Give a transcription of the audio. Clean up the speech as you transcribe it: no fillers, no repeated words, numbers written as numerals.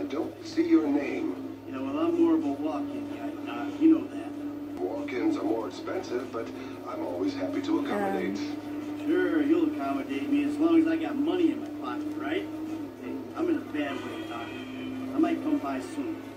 don't see your name. Yeah, well, I'm more of a walk-in guy, Doc. You know that. Walk-ins are more expensive, but I'm always happy to accommodate. Sure, you'll accommodate me as long as I got money in my pocket, right? Hey, I'm in a bad way, Doc. I might come by soon.